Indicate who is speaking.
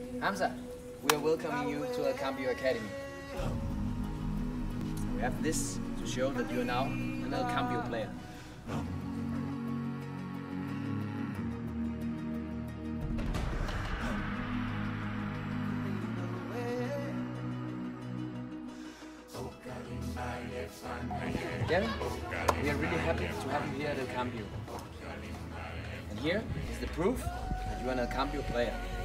Speaker 1: Hamza, we are welcoming you to our Cambio Academy. We have this to show that you are now an El Cambio player. Gavin, we are really happy to have you here at El Cambio. And here is the proof that you are an El Cambio player.